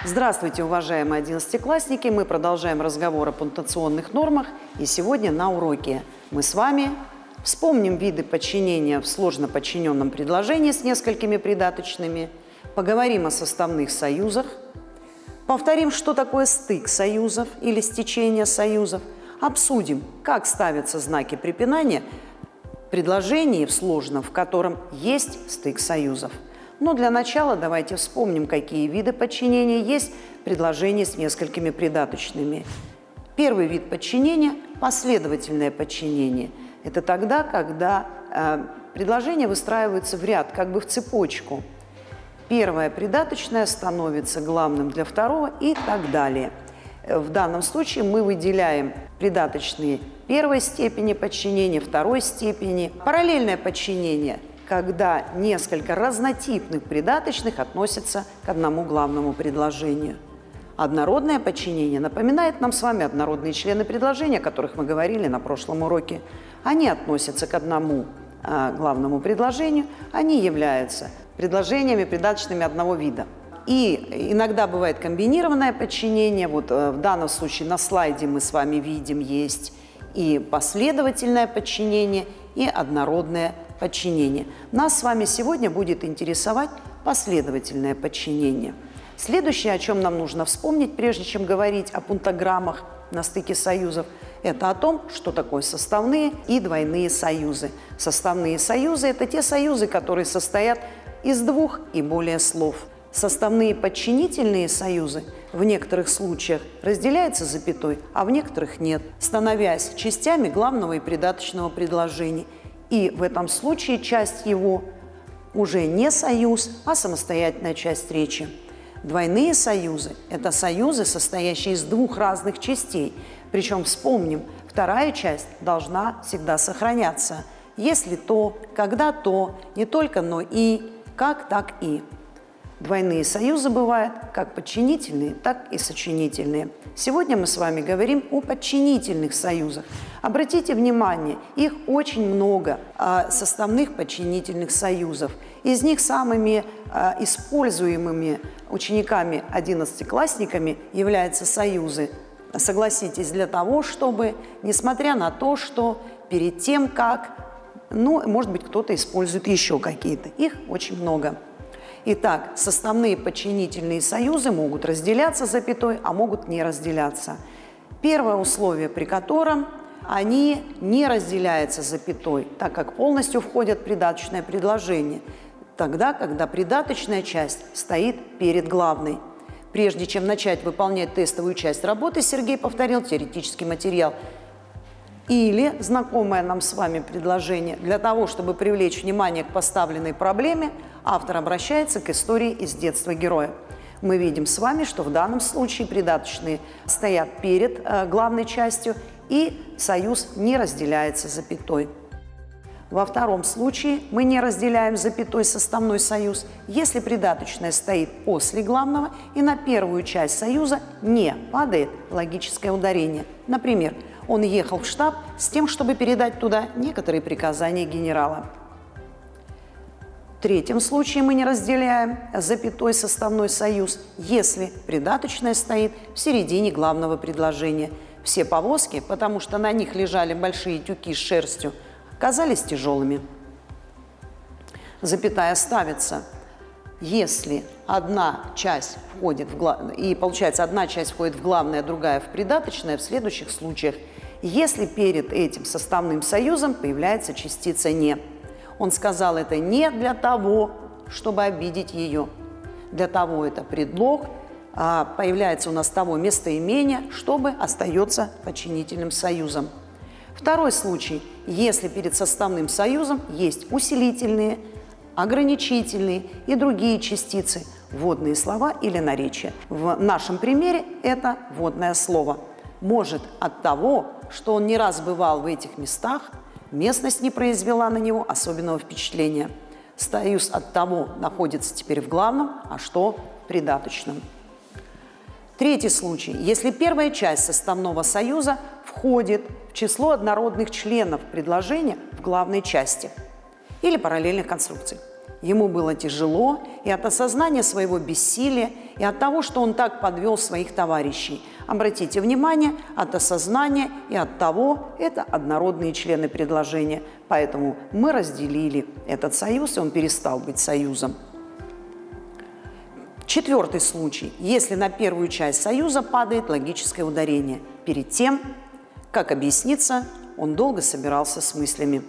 Здравствуйте, уважаемые одиннадцатиклассники! Мы продолжаем разговор о пунктуационных нормах. И сегодня на уроке мы с вами вспомним виды подчинения в сложно подчиненном предложении с несколькими придаточными, поговорим о составных союзах, повторим, что такое стык союзов или стечение союзов, обсудим, как ставятся знаки препинания в предложении в сложном, в котором есть стык союзов. Но для начала давайте вспомним, какие виды подчинения есть в предложении с несколькими придаточными. Первый вид подчинения – последовательное подчинение. Это тогда, когда предложение выстраивается в ряд, как бы в цепочку. Первое придаточное становится главным для второго и так далее. В данном случае мы выделяем придаточные первой степени подчинения, второй степени. Параллельное подчинение – когда несколько разнотипных придаточных относятся к одному главному предложению. Однородное подчинение напоминает нам с вами однородные члены предложения, о которых мы говорили на прошлом уроке. Они относятся к одному главному предложению, они являются предложениями придаточными одного вида. И иногда бывает комбинированное подчинение. Вот в данном случае на слайде мы с вами видим, есть и последовательное подчинение, и однородное подчинение. Нас с вами сегодня будет интересовать последовательное подчинение. Следующее, о чем нам нужно вспомнить, прежде чем говорить о пунктограммах на стыке союзов, это о том, что такое составные и двойные союзы. Составные союзы – это те союзы, которые состоят из двух и более слов. Составные подчинительные союзы в некоторых случаях разделяются запятой, а в некоторых нет, становясь частями главного и придаточного предложений. И в этом случае часть его уже не союз, а самостоятельная часть речи. Двойные союзы – это союзы, состоящие из двух разных частей. Причем, вспомним, вторая часть должна всегда сохраняться. Если то, когда то, не только но и, как так и. Двойные союзы бывают как подчинительные, так и сочинительные. Сегодня мы с вами говорим о подчинительных союзах. Обратите внимание, их очень много, составных подчинительных союзов. Из них самыми используемыми учениками, одиннадцатиклассниками являются союзы. Согласитесь, для того, чтобы, несмотря на то, что перед тем, как, может быть, кто-то использует еще какие-то, их очень много. Итак, составные подчинительные союзы могут разделяться запятой, а могут не разделяться. Первое условие, при котором они не разделяются запятой, так как полностью входят в придаточное предложение, тогда, когда придаточная часть стоит перед главной. Прежде чем начать выполнять тестовую часть работы, Сергей повторил теоретический материал или знакомое нам с вами предложение. Для того, чтобы привлечь внимание к поставленной проблеме, автор обращается к истории из детства героя. Мы видим с вами, что в данном случае придаточные стоят перед главной частью, и союз не разделяется запятой. Во втором случае мы не разделяем запятой составной союз, если придаточная стоит после главного и на первую часть союза не падает логическое ударение. Например, он ехал в штаб с тем, чтобы передать туда некоторые приказания генерала. В третьем случае мы не разделяем запятой составной союз, если придаточная стоит в середине главного предложения. Все повозки, потому что на них лежали большие тюки с шерстью, казались тяжелыми. Запятая ставится, если одна часть входит в главное, и получается одна часть входит в главное, другая в придаточное, в следующих случаях, если перед этим составным союзом появляется частица «не». Он сказал это не для того, чтобы обидеть ее. Для того это предлог, появляется у нас того местоимения, чтобы остается подчинительным союзом. Второй случай, если перед составным союзом есть усилительные, ограничительные и другие частицы, вводные слова или наречия. В нашем примере это вводное слово. Может от того, что он не раз бывал в этих местах, местность не произвела на него особенного впечатления. Союз от того находится теперь в главном, а что в придаточном. Третий случай. Если первая часть составного союза входит в число однородных членов предложения в главной части или параллельных конструкций. Ему было тяжело и от осознания своего бессилия, и от того, что он так подвел своих товарищей. Обратите внимание, от осознания и от того, это однородные члены предложения. Поэтому мы разделили этот союз, и он перестал быть союзом. Четвертый случай. Если на первую часть союза падает логическое ударение. Перед тем, как объясниться, он долго собирался с мыслями.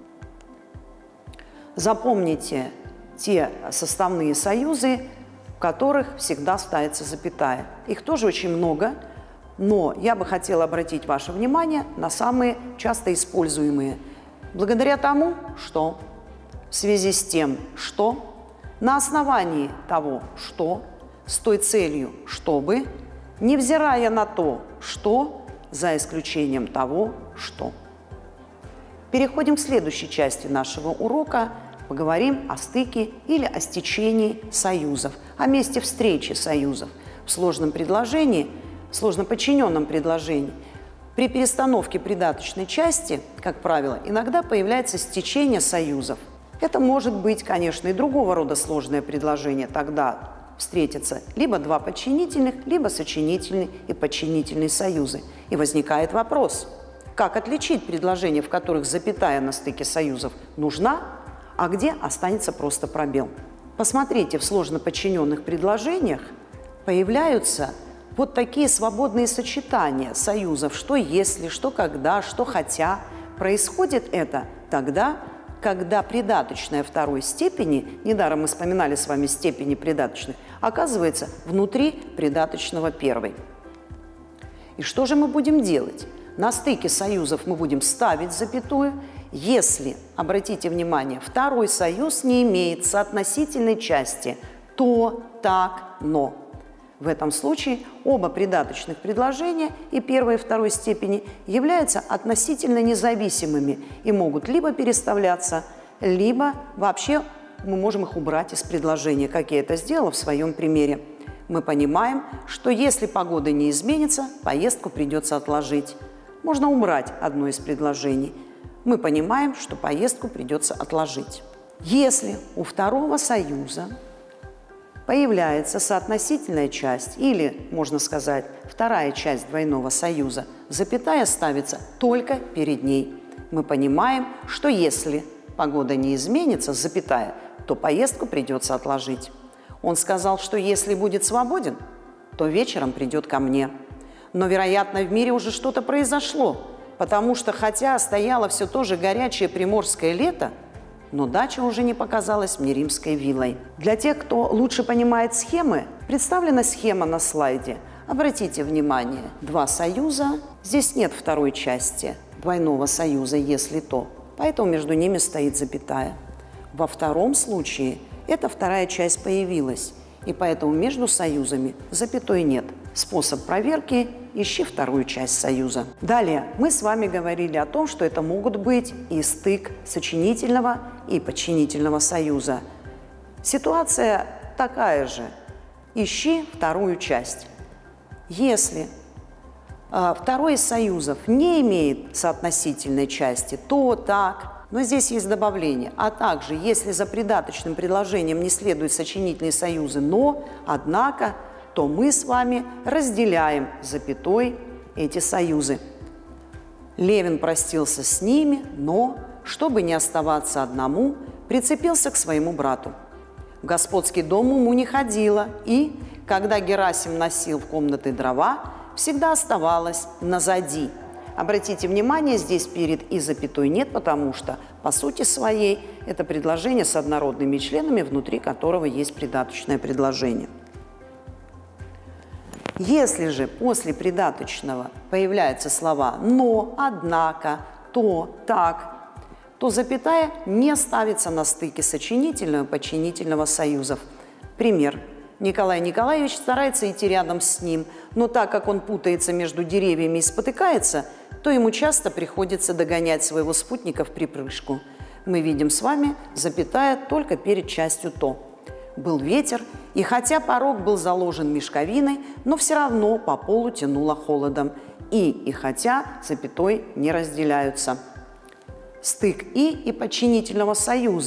Запомните те составные союзы, в которых всегда ставится запятая. Их тоже очень много, но я бы хотела обратить ваше внимание на самые часто используемые. Благодаря тому, что, в связи с тем, что, на основании того, что, с той целью, чтобы, невзирая на то, что, за исключением того, что. Переходим к следующей части нашего урока. Поговорим о стыке или о стечении союзов, о месте встречи союзов. В сложном предложении, в сложноподчиненном предложении, при перестановке придаточной части, как правило, иногда появляется стечение союзов. Это может быть, конечно, и другого рода сложное предложение. Тогда встретятся либо два подчинительных, либо сочинительный и подчинительные союзы. И возникает вопрос, как отличить предложения, в которых запятая на стыке союзов нужна, а где останется просто пробел. Посмотрите, в сложно подчиненных предложениях появляются вот такие свободные сочетания союзов, что если, что когда, что хотя. Происходит это тогда, когда придаточная второй степени, недаром мы вспоминали с вами степени придаточных, оказывается внутри придаточного первой. И что же мы будем делать? На стыке союзов мы будем ставить запятую, если, обратите внимание, второй союз не имеет соотносительной части «то», «так», «но». В этом случае оба придаточных предложения и первой и второй степени являются относительно независимыми и могут либо переставляться, либо вообще мы можем их убрать из предложения, как я это сделала в своем примере. Мы понимаем, что если погода не изменится, поездку придется отложить. Можно убрать одно из предложений. Мы понимаем, что поездку придется отложить. Если у второго союза появляется соотносительная часть, или, можно сказать, вторая часть двойного союза, запятая ставится только перед ней. Мы понимаем, что если погода не изменится, запятая, то поездку придется отложить. Он сказал, что если будет свободен, то вечером придет ко мне. Но, вероятно, в мире уже что-то произошло, потому что, хотя стояло все то же горячее приморское лето, но дача уже не показалась мне римской виллой. Для тех, кто лучше понимает схемы, представлена схема на слайде. Обратите внимание, два союза, здесь нет второй части двойного союза, если то, поэтому между ними стоит запятая. Во втором случае эта вторая часть появилась, и поэтому между союзами запятой нет. Способ проверки – ищи вторую часть союза. Далее мы с вами говорили о том, что это могут быть и стык сочинительного и подчинительного союза. Ситуация такая же. Ищи вторую часть. Если второй из союзов не имеет соотносительной части, то так. Но здесь есть добавление. А также, если за придаточным предложением не следуют сочинительные союзы «но», «однако», то мы с вами разделяем запятой эти союзы. Левин простился с ними, но, чтобы не оставаться одному, прицепился к своему брату. В господский дом ему не ходила, и, когда Герасим носил в комнаты дрова, всегда оставалась назади. Обратите внимание, здесь перед и запятой нет, потому что, по сути своей, это предложение с однородными членами, внутри которого есть придаточное предложение. Если же после придаточного появляются слова «но», «однако», «то», «так», то запятая не ставится на стыке сочинительного и подчинительного союзов. Пример. Николай Николаевич старается идти рядом с ним, но так как он путается между деревьями и спотыкается, то ему часто приходится догонять своего спутника в припрыжку. Мы видим с вами запятая только перед частью «то». Был ветер, и хотя порог был заложен мешковиной, но все равно по полу тянуло холодом. И хотя запятой не разделяются. Стык и подчинительного союза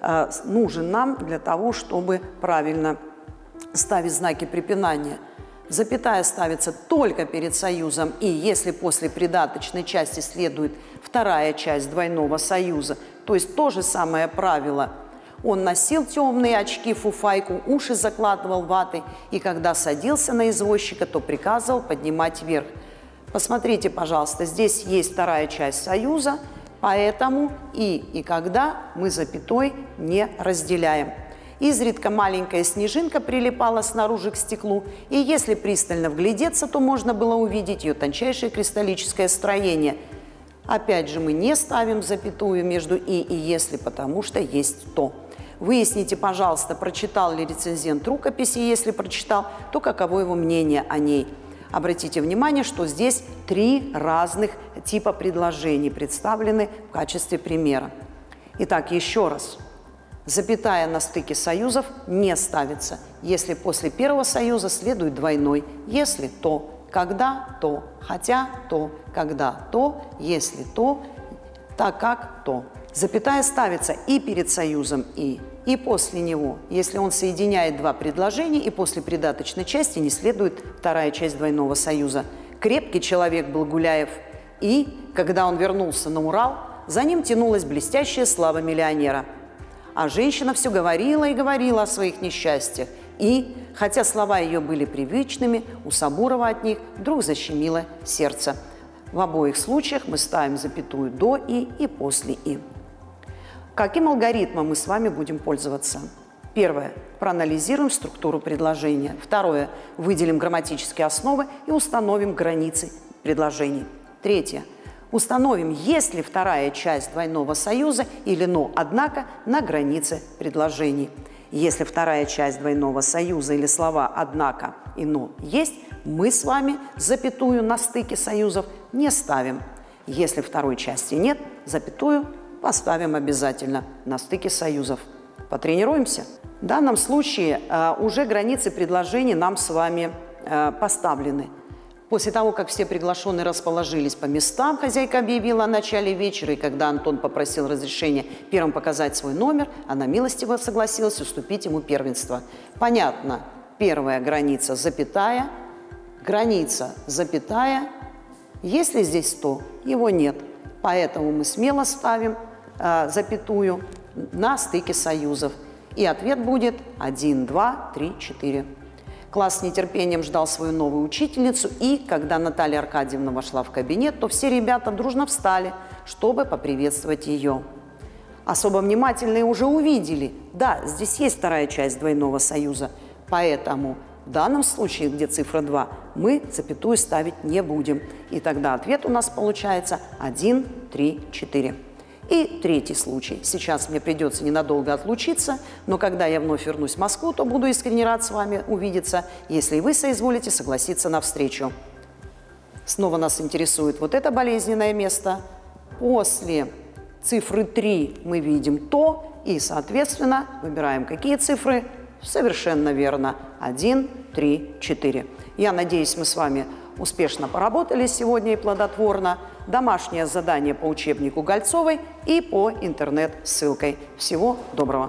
нужен нам для того, чтобы правильно ставить знаки препинания. Запятая ставится только перед союзом, и если после придаточной части следует вторая часть двойного союза, то есть то же самое правило. Он носил темные очки, фуфайку, уши закладывал ватой, и когда садился на извозчика, то приказывал поднимать вверх. Посмотрите, пожалуйста, здесь есть вторая часть союза, поэтому и когда мы запятой не разделяем. Изредка маленькая снежинка прилипала снаружи к стеклу, и если пристально вглядеться, то можно было увидеть ее тончайшее кристаллическое строение. Опять же, мы не ставим запятую между и если, потому что есть то. Выясните, пожалуйста, прочитал ли рецензент рукописи, если прочитал, то каково его мнение о ней. Обратите внимание, что здесь 3 разных типа предложений представлены в качестве примера. Итак, еще раз. Запятая на стыке союзов не ставится, если после первого союза следует двойной, если то, когда то, хотя то, когда то, если то, так как то. Запятая ставится и перед союзом и после него, если он соединяет 2 предложения, и после придаточной части не следует вторая часть двойного союза. Крепкий человек был Гуляев, и, когда он вернулся на Урал, за ним тянулась блестящая слава миллионера. А женщина все говорила и говорила о своих несчастьях. И, хотя слова ее были привычными, у Сабурова от них вдруг защемило сердце. В обоих случаях мы ставим запятую до и после и. Каким алгоритмом мы с вами будем пользоваться? Первое. Проанализируем структуру предложения. Второе. Выделим грамматические основы и установим границы предложений. Третье. Установим, есть ли вторая часть двойного союза или но, однако, на границе предложений. Если вторая часть двойного союза или слова «однако» и «но» есть, мы с вами запятую на стыке союзов не ставим. Если второй части нет, запятую поставим обязательно на стыке союзов. Потренируемся? В данном случае уже границы предложений нам с вами поставлены. После того, как все приглашенные расположились по местам, хозяйка объявила о начале вечера, и когда Антон попросил разрешения первым показать свой номер, она милостиво согласилась уступить ему первенство. Понятно, первая граница запятая, Если здесь то, его нет, поэтому мы смело ставим запятую на стыке союзов. И ответ будет 1, 2, 3, 4. Класс с нетерпением ждал свою новую учительницу, и, когда Наталья Аркадьевна вошла в кабинет, то все ребята дружно встали, чтобы поприветствовать ее. Особо внимательные уже увидели, да, здесь есть вторая часть двойного союза, поэтому в данном случае, где цифра 2, мы запятую ставить не будем. И тогда ответ у нас получается 1, 3, 4. И третий случай. Сейчас мне придется ненадолго отлучиться, но когда я вновь вернусь в Москву, то буду искренне рад с вами увидеться, если вы соизволите согласиться на встречу. Снова нас интересует вот это болезненное место. После цифры 3 мы видим то, и, соответственно, выбираем какие цифры? Совершенно верно. 1, 3, 4. Я надеюсь, мы с вами успешно поработали сегодня и плодотворно. Домашнее задание по учебнику Гольцовой и по интернет-ссылкой. Всего доброго!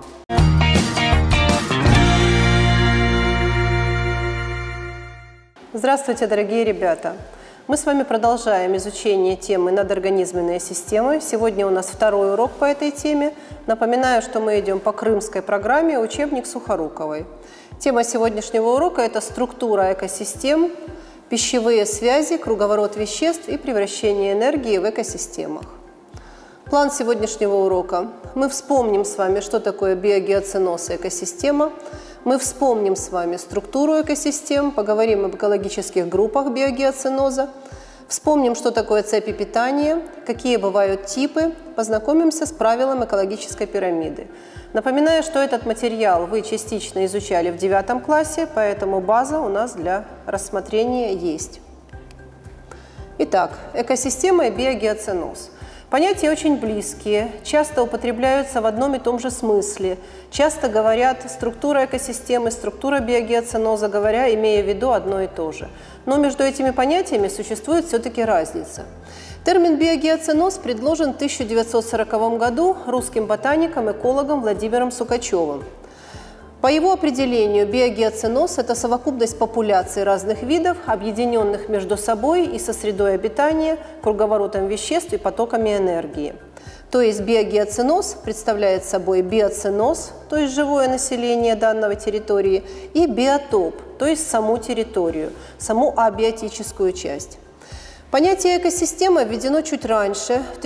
Здравствуйте, дорогие ребята! Мы с вами продолжаем изучение темы «Надорганизменные системы». Сегодня у нас второй урок по этой теме. Напоминаю, что мы идем по крымской программе «Учебник Сухоруковой». Тема сегодняшнего урока – это структура экосистем, пищевые связи, круговорот веществ и превращение энергии в экосистемах. План сегодняшнего урока. Мы вспомним с вами, что такое биогеоценоз и экосистема. Мы вспомним с вами структуру экосистем, поговорим об экологических группах биогеоценоза. Вспомним, что такое цепи питания, какие бывают типы, познакомимся с правилом экологической пирамиды. Напоминаю, что этот материал вы частично изучали в 9 классе, поэтому база у нас для рассмотрения есть. Итак, экосистема и биогеоценоз. Понятия очень близкие, часто употребляются в одном и том же смысле. Часто говорят структура экосистемы, структура биогеоценоза, говоря, имея в виду одно и то же. Но между этими понятиями существует все-таки разница. Термин биогеоценоз предложен в 1940 году русским ботаником, экологом Владимиром Сукачевым. По его определению, биогеоценоз – это совокупность популяций разных видов, объединенных между собой и со средой обитания, круговоротом веществ и потоками энергии. То есть биогеоценоз представляет собой биоценоз, то есть живое население данной территории, и биотоп, то есть саму территорию, саму абиотическую часть. Понятие экосистема введено чуть раньше, в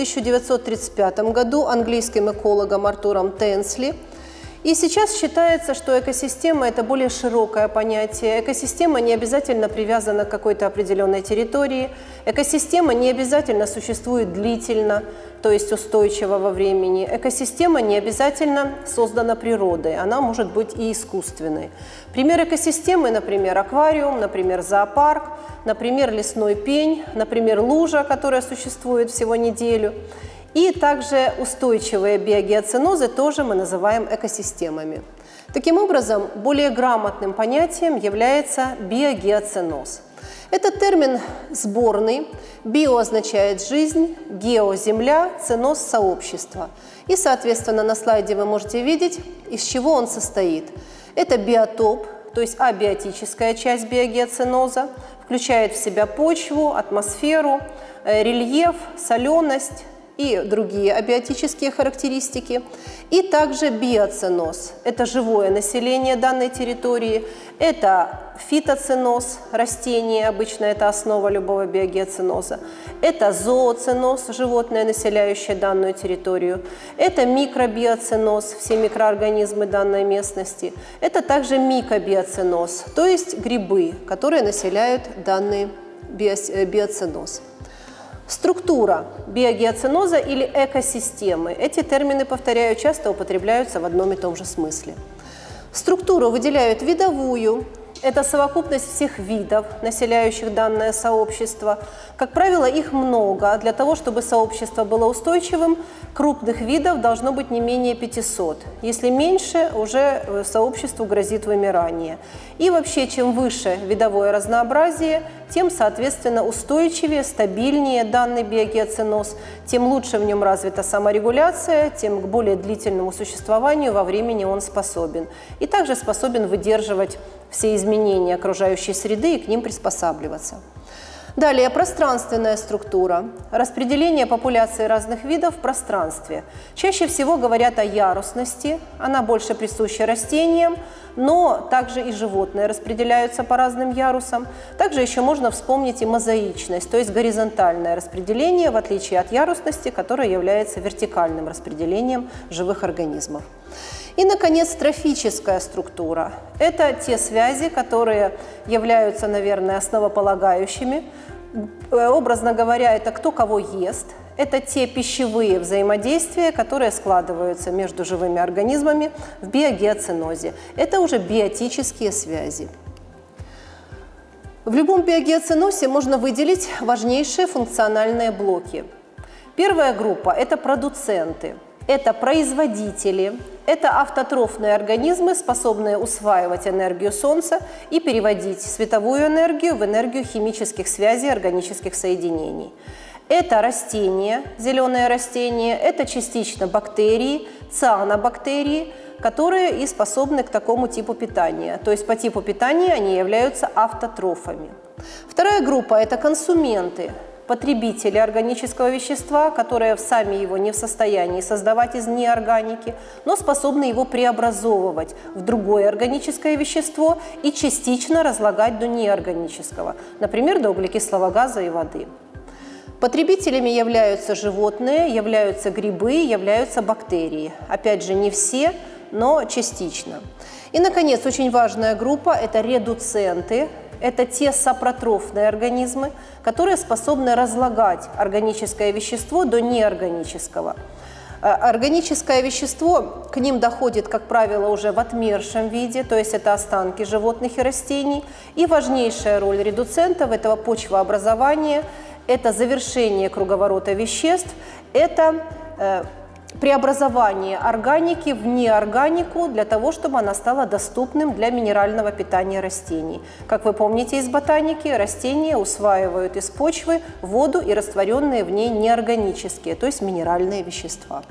1935 году, английским экологом Артуром Тенсли. И сейчас считается, что экосистема – это более широкое понятие. Экосистема не обязательно привязана к какой-то определенной территории. Экосистема не обязательно существует длительно, то есть устойчиво во времени. Экосистема не обязательно создана природой, она может быть и искусственной. Пример экосистемы, например, аквариум, например, зоопарк, например, лесной пень, например, лужа, которая существует всего неделю. И также устойчивые биогеоценозы тоже мы называем экосистемами. Таким образом, более грамотным понятием является биогеоценоз. Этот термин сборный. Био означает жизнь, гео – земля, ценоз – сообщество. И, соответственно, на слайде вы можете видеть, из чего он состоит. Это биотоп, то есть абиотическая часть биогеоценоза, включает в себя почву, атмосферу, рельеф, соленость и другие абиотические характеристики. И также биоценоз – это живое население данной территории, это фитоценоз – растения, обычно это основа любого биогеоценоза, это зооценоз – животное, населяющее данную территорию, это микробиоценоз – все микроорганизмы данной местности, это также микобиоценоз, то есть грибы, которые населяют данный биоценоз. Структура биогеоценоза или экосистемы. Эти термины, повторяю, часто употребляются в одном и том же смысле. Структуру выделяют видовую. Это совокупность всех видов, населяющих данное сообщество. Как правило, их много. Для того, чтобы сообщество было устойчивым, крупных видов должно быть не менее 500. Если меньше, уже сообществу грозит вымирание. И вообще, чем выше видовое разнообразие, тем, соответственно, устойчивее, стабильнее данный биогеоценоз, тем лучше в нем развита саморегуляция, тем к более длительному существованию во времени он способен. И также способен выдерживать все изменения окружающей среды и к ним приспосабливаться. Далее, пространственная структура. Распределение популяции разных видов в пространстве. Чаще всего говорят о ярусности, она больше присуща растениям, но также и животные распределяются по разным ярусам. Также еще можно вспомнить и мозаичность, то есть горизонтальное распределение, в отличие от ярусности, которая является вертикальным распределением живых организмов. И, наконец, трофическая структура. Это те связи, которые являются, наверное, основополагающими. Образно говоря, это кто кого ест. Это те пищевые взаимодействия, которые складываются между живыми организмами в биогеоценозе. Это уже биотические связи. В любом биогеоценозе можно выделить важнейшие функциональные блоки. Первая группа – это продуценты. Это производители, это автотрофные организмы, способные усваивать энергию Солнца и переводить световую энергию в энергию химических связей органических соединений. Это растения, зеленые растения, это частично бактерии, цианобактерии, которые и способны к такому типу питания. То есть по типу питания они являются автотрофами. Вторая группа – это консументы. Потребители органического вещества, которые сами его не в состоянии создавать из неорганики, но способны его преобразовывать в другое органическое вещество и частично разлагать до неорганического, например, до углекислого газа и воды. Потребителями являются животные, являются грибы, являются бактерии. Опять же, не все, но частично. И, наконец, очень важная группа – это редуценты. Это те сапротрофные организмы, которые способны разлагать органическое вещество до неорганического. Органическое вещество к ним доходит, как правило, уже в отмершем виде, то есть это останки животных и растений. И важнейшая роль редуцентов этого почвообразования – это завершение круговорота веществ, это преобразование органики в неорганику для того, чтобы она стала доступным для минерального питания растений. Как вы помните из ботаники, растения усваивают из почвы воду и растворенные в ней неорганические, то есть минеральные вещества.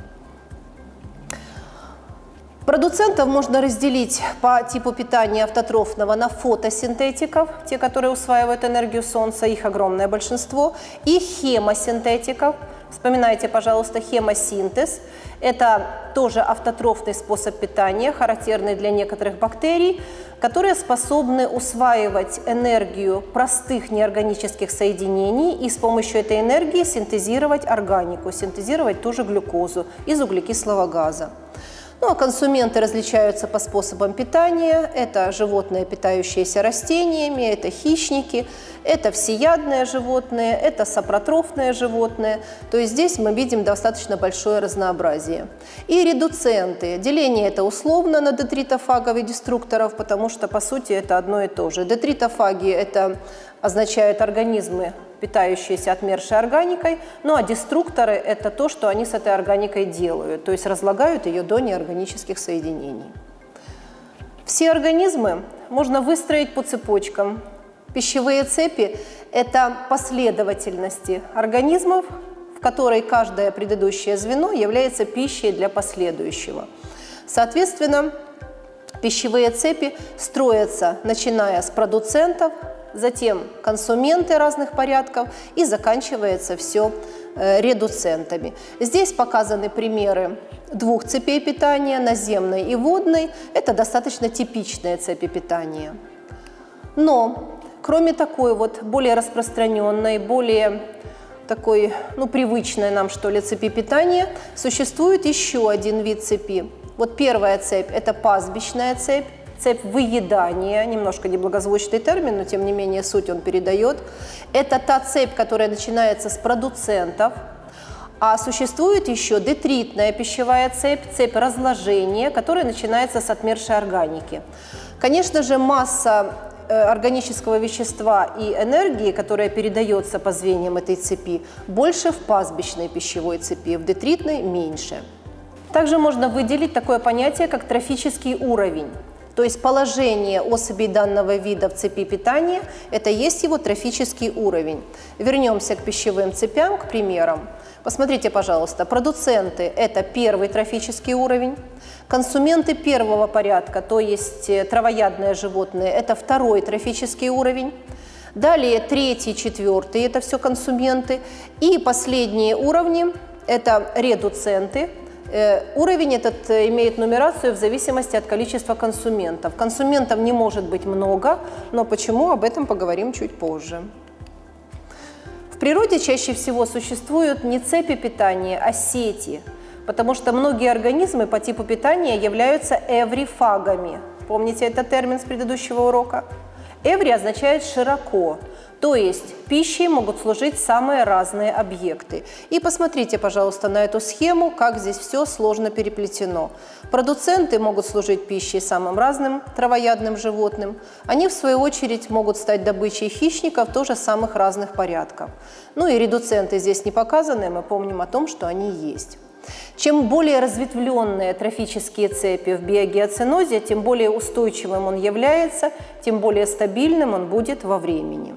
Продуцентов можно разделить по типу питания автотрофного на фотосинтетиков, те, которые усваивают энергию Солнца, их огромное большинство, и хемосинтетиков. Вспоминайте, пожалуйста, хемосинтез. Это тоже автотрофный способ питания, характерный для некоторых бактерий, которые способны усваивать энергию простых неорганических соединений и с помощью этой энергии синтезировать органику, синтезировать ту же глюкозу из углекислого газа. Ну, а консументы различаются по способам питания. Это животные, питающиеся растениями, это хищники, это всеядные животные, это сапротрофные животные. То есть здесь мы видим достаточно большое разнообразие. И редуценты. Деление это условно на детритофагов и деструкторов, потому что, по сути, это одно и то же. Детритофаги – это означают организмы, питающиеся отмершей органикой, ну а деструкторы – это то, что они с этой органикой делают, то есть разлагают ее до неорганических соединений. Все организмы можно выстроить по цепочкам. Пищевые цепи – это последовательности организмов, в которой каждое предыдущее звено является пищей для последующего. Соответственно, пищевые цепи строятся, начиная с продуцентов, затем консументы разных порядков и заканчивается все редуцентами. Здесь показаны примеры двух цепей питания, наземной и водной. Это достаточно типичные цепи питания. Но кроме такой вот более распространенной, более такой, привычной нам, что ли, цепи питания, существует еще один вид цепи. Вот первая цепь – это пастбищная цепь. Цепь выедания, немножко неблагозвучный термин, но тем не менее суть он передает. Это та цепь, которая начинается с продуцентов. А существует еще детритная пищевая цепь, цепь разложения, которая начинается с отмершей органики. Конечно же, масса органического вещества и энергии, которая передается по звеньям этой цепи, больше в пастбищной пищевой цепи, в детритной меньше. Также можно выделить такое понятие, как трофический уровень. То есть положение особей данного вида в цепи питания – это есть его трофический уровень. Вернемся к пищевым цепям, к примерам. Посмотрите, пожалуйста, продуценты – это первый трофический уровень. Консументы первого порядка, то есть травоядные животные – это второй трофический уровень. Далее третий, четвертый – это все консументы. И последние уровни – это редуценты. Уровень этот имеет нумерацию в зависимости от количества консументов. Консументов не может быть много, но почему, об этом поговорим чуть позже. В природе чаще всего существуют не цепи питания, а сети, потому что многие организмы по типу питания являются эврифагами. Помните этот термин с предыдущего урока? Эври означает «широко». То есть пищей могут служить самые разные объекты. И посмотрите, пожалуйста, на эту схему, как здесь все сложно переплетено. Продуценты могут служить пищей самым разным травоядным животным. Они, в свою очередь, могут стать добычей хищников тоже самых разных порядков. Ну и редуценты здесь не показаны, мы помним о том, что они есть. Чем более разветвленные трофические цепи в биогеоценозе, тем более устойчивым он является, тем более стабильным он будет во времени.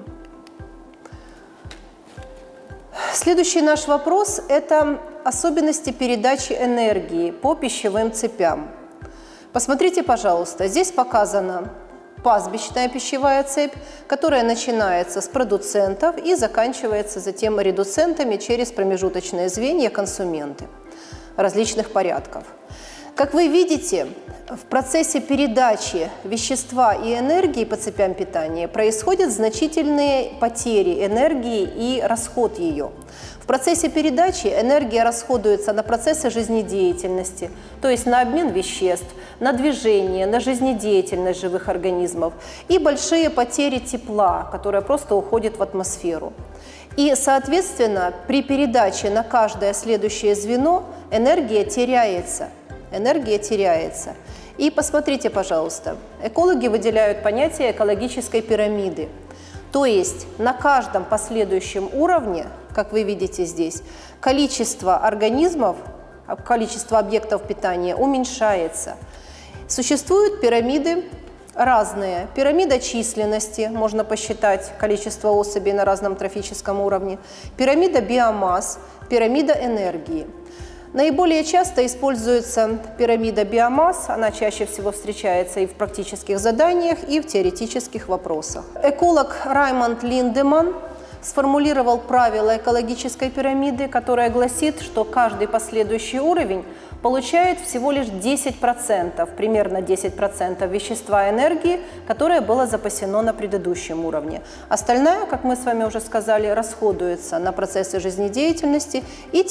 Следующий наш вопрос – это особенности передачи энергии по пищевым цепям. Посмотрите, пожалуйста, здесь показана пастбищная пищевая цепь, которая начинается с продуцентов и заканчивается затем редуцентами через промежуточные звенья консументы различных порядков. Как вы видите, в процессе передачи вещества и энергии по цепям питания происходят значительные потери энергии и расход ее. В процессе передачи энергия расходуется на процессы жизнедеятельности, то есть на обмен веществ, на движение, на жизнедеятельность живых организмов и большие потери тепла, которое просто уходит в атмосферу. И, соответственно, при передаче на каждое следующее звено энергия теряется. Энергия теряется. И посмотрите, пожалуйста, экологи выделяют понятие экологической пирамиды. То есть на каждом последующем уровне, как вы видите здесь, количество организмов, количество объектов питания уменьшается. Существуют пирамиды разные. Пирамида численности, можно посчитать количество особей на разном трофическом уровне. Пирамида биомасс, пирамида энергии. Наиболее часто используется пирамида биомасс, она чаще всего встречается и в практических заданиях, и в теоретических вопросах. Эколог Раймонд Линдеман сформулировал правило экологической пирамиды, которое гласит, что каждый последующий уровень получает всего лишь 10%, примерно 10% вещества энергии, которое было запасено на предыдущем уровне. Остальное, как мы с вами уже сказали, расходуется на процессы жизнедеятельности и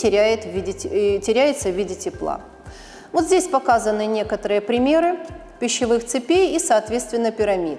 теряется в виде тепла. Вот здесь показаны некоторые примеры пищевых цепей и, соответственно, пирамид.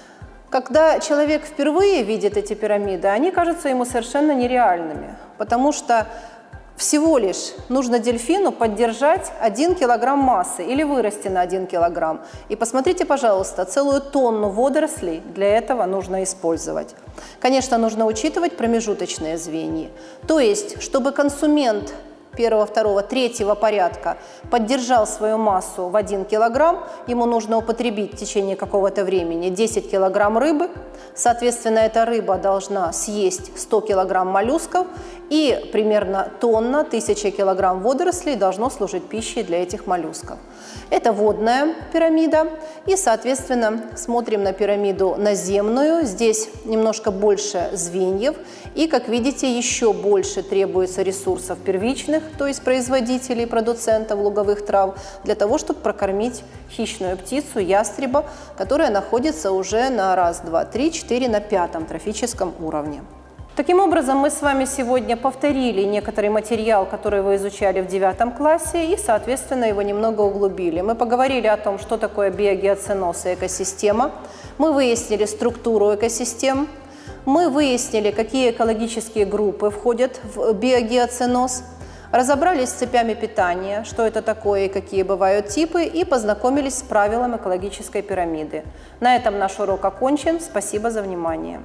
Когда человек впервые видит эти пирамиды, они кажутся ему совершенно нереальными, потому что всего лишь нужно дельфину поддержать 1 килограмм массы или вырасти на 1 килограмм. И посмотрите, пожалуйста, целую тонну водорослей для этого нужно использовать. Конечно, нужно учитывать промежуточные звенья. То есть, чтобы консумент первого, второго, третьего порядка поддержал свою массу в 1 килограмм, ему нужно употребить в течение какого-то времени 10 килограмм рыбы. Соответственно, эта рыба должна съесть 100 килограмм моллюсков, и примерно тонна, 1000 килограмм водорослей должно служить пищей для этих моллюсков. Это водная пирамида. И, соответственно, смотрим на пирамиду наземную. Здесь немножко больше звеньев. И, как видите, еще больше требуется ресурсов первичных, то есть производителей, продуцентов луговых трав, для того, чтобы прокормить хищную птицу, ястреба, которая находится уже на 1, 2, 3, 4, на 5-м трофическом уровне. Таким образом, мы с вами сегодня повторили некоторый материал, который вы изучали в 9 классе, и, соответственно, его немного углубили. Мы поговорили о том, что такое биогеоценоз и экосистема. Мы выяснили структуру экосистем. Мы выяснили, какие экологические группы входят в биогеоценоз. Разобрались с цепями питания, что это такое и какие бывают типы, и познакомились с правилом экологической пирамиды. На этом наш урок окончен. Спасибо за внимание.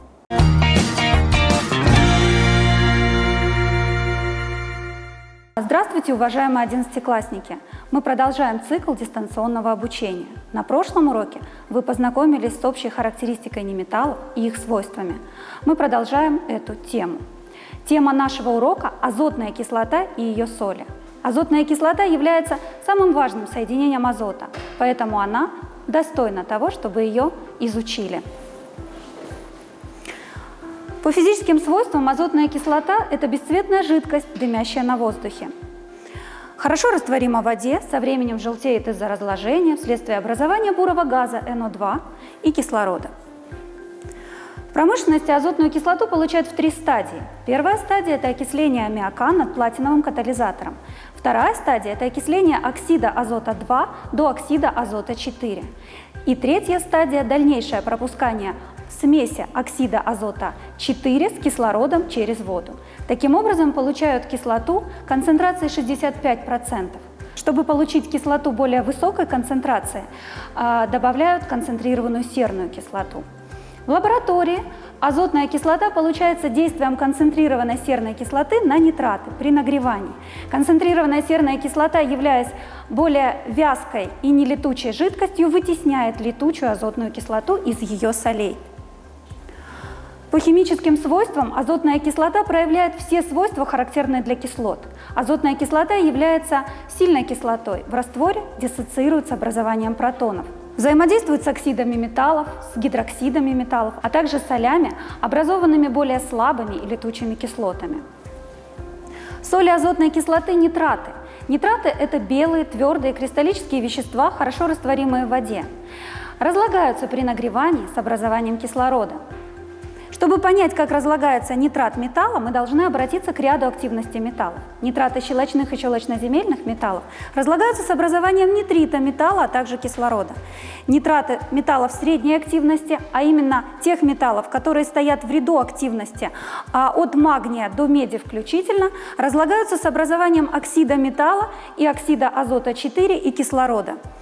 Здравствуйте, уважаемые 11-классники! Мы продолжаем цикл дистанционного обучения. На прошлом уроке вы познакомились с общей характеристикой неметаллов и их свойствами. Мы продолжаем эту тему. Тема нашего урока – азотная кислота и ее соли. Азотная кислота является самым важным соединением азота, поэтому она достойна того, чтобы ее изучили. По физическим свойствам азотная кислота – это бесцветная жидкость, дымящая на воздухе. Хорошо растворима в воде, со временем желтеет из-за разложения вследствие образования бурого газа НО2 и кислорода. В промышленности азотную кислоту получают в 3 стадии. Первая стадия – это окисление аммиака над платиновым катализатором. Вторая стадия – это окисление оксида азота 2 до оксида азота 4. И третья стадия – дальнейшее пропускание смеси оксида азота 4 с кислородом через воду. Таким образом, получают кислоту концентрацией 65%. Чтобы получить кислоту более высокой концентрации, добавляют концентрированную серную кислоту. В лаборатории азотная кислота получается действием концентрированной серной кислоты на нитраты при нагревании. Концентрированная серная кислота, являясь более вязкой и нелетучей жидкостью, вытесняет летучую азотную кислоту из ее солей. По химическим свойствам азотная кислота проявляет все свойства, характерные для кислот. Азотная кислота является сильной кислотой. В растворе диссоциирует с образованием протонов. Взаимодействует с оксидами металлов, с гидроксидами металлов, а также с солями, образованными более слабыми и летучими кислотами. Соли азотной кислоты – нитраты. Нитраты – это белые, твердые, кристаллические вещества, хорошо растворимые в воде. Разлагаются при нагревании с образованием кислорода. Чтобы понять, как разлагается нитрат металла, мы должны обратиться к ряду активностей металлов. Нитраты щелочных и щелочноземельных металлов разлагаются с образованием нитрита металла, а также кислорода. Нитраты металлов средней активности, а именно тех металлов, которые стоят в ряду активности от магния до меди включительно, разлагаются с образованием оксида металла и оксида азота 4 и кислорода.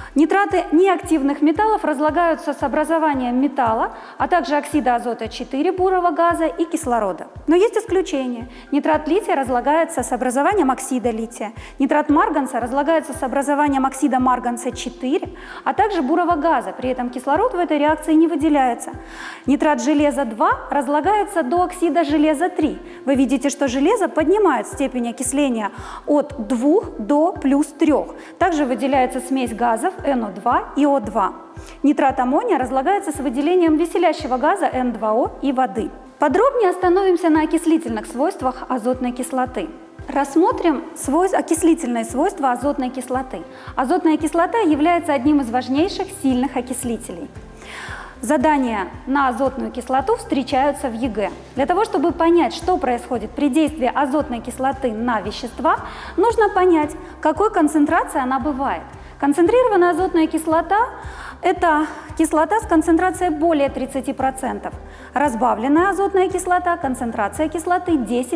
Нитраты неактивных металлов разлагаются с образованием металла, а также оксида азота 4 бурого газа и кислорода. Но есть исключения. Нитрат лития разлагается с образованием оксида лития. Нитрат марганца разлагается с образованием оксида марганца 4, а также бурого газа. При этом кислород в этой реакции не выделяется. Нитрат железа 2 разлагается до оксида железа 3. Вы видите, что железо поднимает степень окисления от 2 до +3. Также выделяется смесь газов NO2 и O2. Нитрат аммония разлагается с выделением веселящего газа N2O и воды. Подробнее остановимся на окислительных свойствах азотной кислоты. Рассмотрим окислительные свойства азотной кислоты. Азотная кислота является одним из важнейших сильных окислителей. Задания на азотную кислоту встречаются в ЕГЭ. Для того, чтобы понять, что происходит при действии азотной кислоты на вещества, нужно понять, какой концентрации она бывает. Концентрированная азотная кислота – это кислота с концентрацией более 30%. Разбавленная азотная кислота – концентрация кислоты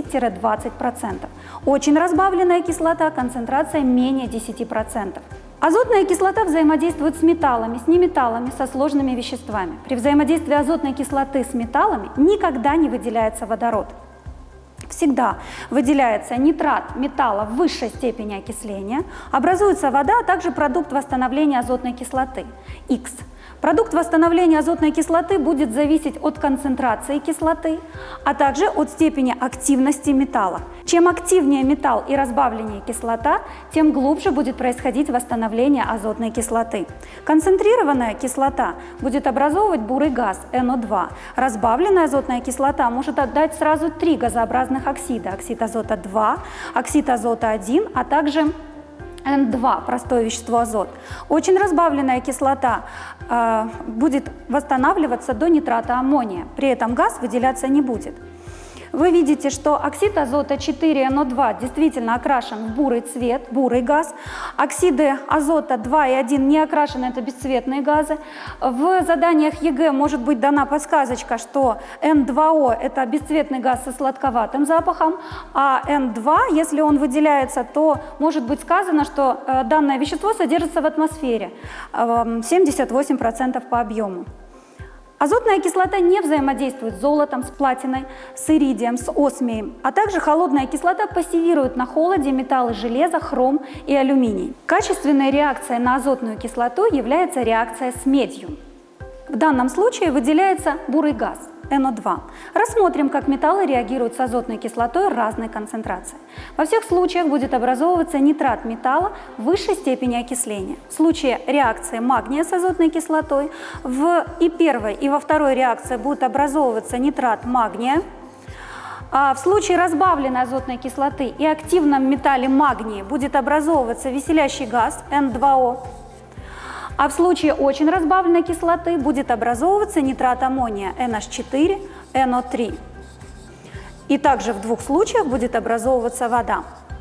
10-20%. Очень разбавленная кислота – концентрация менее 10%. Азотная кислота взаимодействует с металлами, с неметаллами, со сложными веществами. При взаимодействии азотной кислоты с металлами никогда не выделяется водород. Всегда выделяется нитрат металла в высшей степени окисления, образуется вода, а также продукт восстановления азотной кислоты – X. Продукт восстановления азотной кислоты будет зависеть от концентрации кислоты, а также от степени активности металла. Чем активнее металл и разбавленнее кислота, тем глубже будет происходить восстановление азотной кислоты. Концентрированная кислота будет образовывать бурый газ NO2. Разбавленная азотная кислота может отдать сразу 3 газообразных оксида – оксид азота 2, оксид азота 1, а также N2, простое вещество азот. Очень разбавленная кислота будет восстанавливаться до нитрата аммония, при этом газ выделяться не будет. Вы видите, что оксид азота 4NO2 действительно окрашен в бурый цвет, бурый газ. Оксиды азота 2 и 1 не окрашены, это бесцветные газы. В заданиях ЕГЭ может быть дана подсказочка, что N2O – это бесцветный газ со сладковатым запахом, а N2, если он выделяется, то может быть сказано, что данное вещество содержится в атмосфере, 78% по объему. Азотная кислота не взаимодействует с золотом, с платиной, с иридием, с осмием, а также холодная кислота пассивирует на холоде металлы железа, хром и алюминий. Качественной реакцией на азотную кислоту является реакция с медью. В данном случае выделяется бурый газ NO2. Рассмотрим, как металлы реагируют с азотной кислотой разной концентрации. Во всех случаях будет образовываться нитрат металла высшей степени окисления. В случае реакции магния с азотной кислотой и первой, и во второй реакции будет образовываться нитрат магния. А в случае разбавленной азотной кислоты и активном металле магния будет образовываться веселящий газ N2O. А в случае очень разбавленной кислоты будет образовываться нитрат аммония NH4, NO3. И также в двух случаях будет образовываться вода.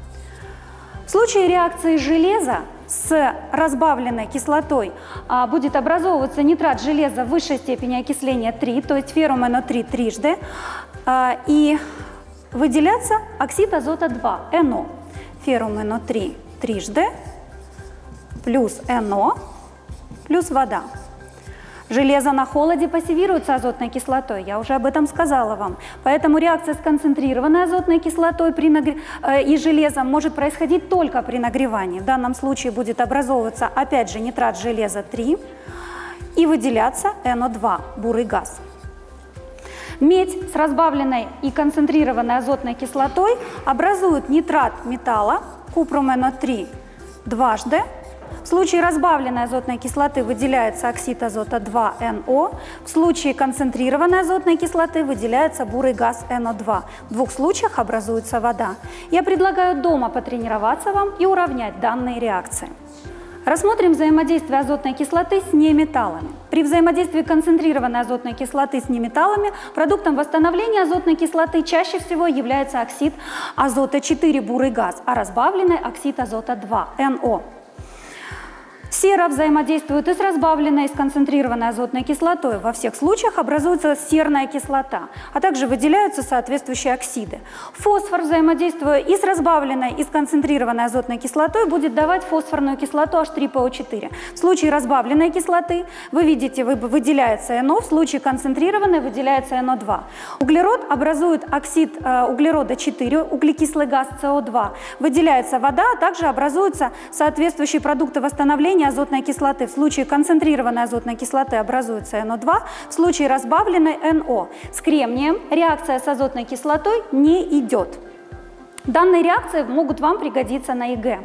В случае реакции железа с разбавленной кислотой будет образовываться нитрат железа высшей степени окисления 3, то есть феррум NO3 трижды, и выделяться оксид азота 2, NO. Феррум NO3 трижды плюс NO плюс вода. Железо на холоде пассивируется азотной кислотой, я уже об этом сказала вам. Поэтому реакция с концентрированной азотной кислотой и железом может происходить только при нагревании. В данном случае будет образовываться опять же нитрат железа 3 и выделяться NO2, бурый газ. Медь с разбавленной и концентрированной азотной кислотой образует нитрат металла, купрум NO3 дважды. В случае разбавленной азотной кислоты выделяется оксид азота 2NO, в случае концентрированной азотной кислоты выделяется бурый газ NO2. В двух случаях образуется вода. Я предлагаю дома потренироваться вам и уравнять данные реакции. Рассмотрим взаимодействие азотной кислоты с неметаллами. При взаимодействии концентрированной азотной кислоты с неметаллами продуктом восстановления азотной кислоты чаще всего является оксид азота 4, бурый газ, а разбавленный оксид азота 2, NO. Сера взаимодействует и с разбавленной, и с концентрированной азотной кислотой. Во всех случаях образуется серная кислота, а также выделяются соответствующие оксиды. Фосфор, взаимодействуя и с разбавленной, и с концентрированной азотной кислотой, будет давать фосфорную кислоту H3PO4. В случае разбавленной кислоты вы видите, выделяется NO, в случае концентрированной выделяется NO2. Углерод образует оксид углерода 4, углекислый газ СО2. Выделяется вода, а также образуются соответствующие продукты восстановления азотной кислоты. В случае концентрированной азотной кислоты образуется NO2, в случае разбавленной NO. С кремнием реакция с азотной кислотой не идет. Данные реакции могут вам пригодиться на ЕГЭ.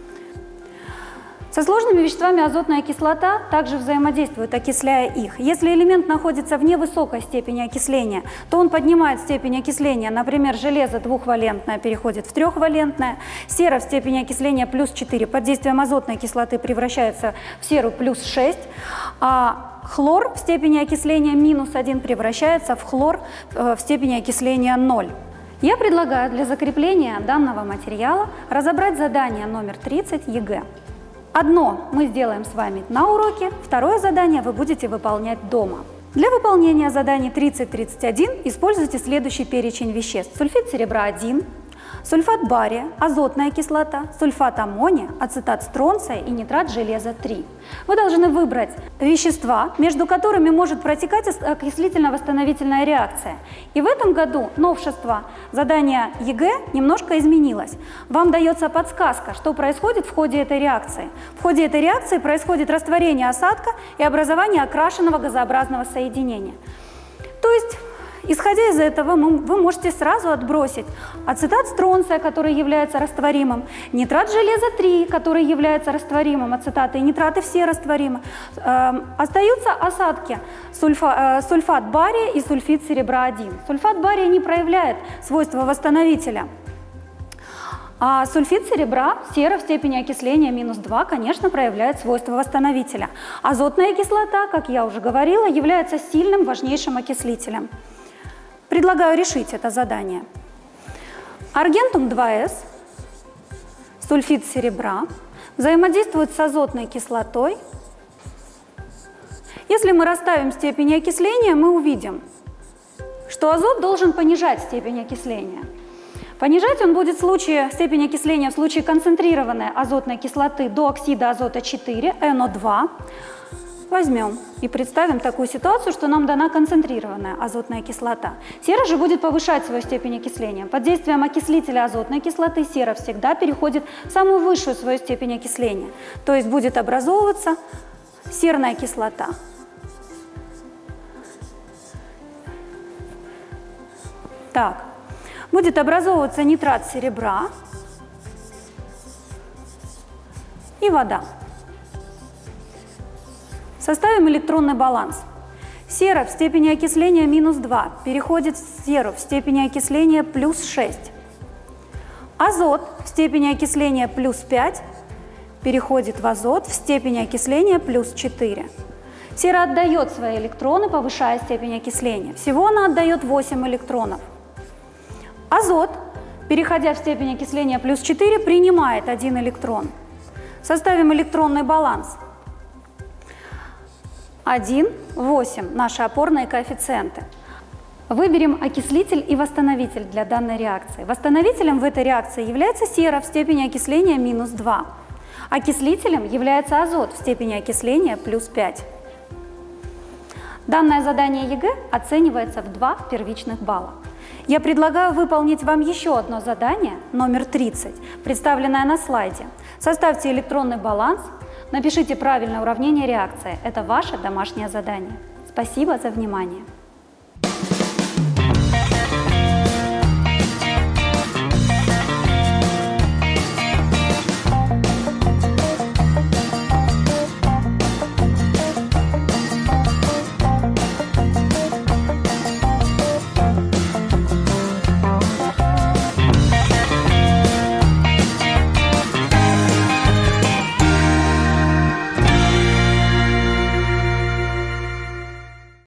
Со сложными веществами азотная кислота также взаимодействует, окисляя их. Если элемент находится в невысокой степени окисления, то он поднимает степень окисления. Например, железо двухвалентное переходит в трехвалентное, сера в степени окисления плюс 4 под действием азотной кислоты превращается в серу плюс 6, а хлор в степени окисления минус 1 превращается в хлор в степени окисления 0. Я предлагаю для закрепления данного материала разобрать задание номер 30 ЕГЭ. Одно мы сделаем с вами на уроке, второе задание вы будете выполнять дома. Для выполнения заданий 30-31 используйте следующий перечень веществ. Сульфид серебра 1, сульфат бария, азотная кислота, сульфат аммония, ацетат стронция и нитрат железа 3. Вы должны выбрать вещества, между которыми может протекать окислительно-восстановительная реакция. И в этом году новшество задания ЕГЭ немножко изменилось. Вам дается подсказка, что происходит в ходе этой реакции. В ходе этой реакции происходит растворение осадка и образование окрашенного газообразного соединения. То есть, исходя из этого, вы можете сразу отбросить ацетат стронция, который является растворимым, нитрат железа 3, который является растворимым, ацетаты и нитраты все растворимы. Остаются осадки сульфат бария и сульфид серебра 1. Сульфат бария не проявляет свойства восстановителя. А сульфид серебра, сера в степени окисления минус 2, конечно, проявляет свойства восстановителя. Азотная кислота, как я уже говорила, является сильным, важнейшим окислителем. Предлагаю решить это задание. Аргентум 2С, сульфид серебра, взаимодействует с азотной кислотой. Если мы расставим степень окисления, мы увидим, что азот должен понижать степень окисления. Понижать он будет в случае степень окисления в случае концентрированной азотной кислоты до оксида азота 4, NO2. Возьмем и представим такую ситуацию, что нам дана концентрированная азотная кислота. Сера же будет повышать свою степень окисления. Под действием окислителя азотной кислоты сера всегда переходит в самую высшую свою степень окисления. То есть будет образовываться серная кислота. Так, будет образовываться нитрат серебра и вода. Составим электронный баланс. Сера в степени окисления минус 2 переходит в серу в степени окисления плюс 6. Азот в степени окисления плюс 5 переходит в азот в степени окисления плюс 4. Сера отдает свои электроны, повышая степень окисления. Всего она отдает 8 электронов. Азот, переходя в степень окисления плюс 4, принимает 1 электрон. Составим электронный баланс. 1, 8 – наши опорные коэффициенты. Выберем окислитель и восстановитель для данной реакции. Восстановителем в этой реакции является сера в степени окисления минус 2. Окислителем является азот в степени окисления плюс 5. Данное задание ЕГЭ оценивается в 2 первичных балла. Я предлагаю выполнить вам еще одно задание, номер 30, представленное на слайде. Составьте электронный баланс, напишите правильное уравнение реакции. Это ваше домашнее задание. Спасибо за внимание.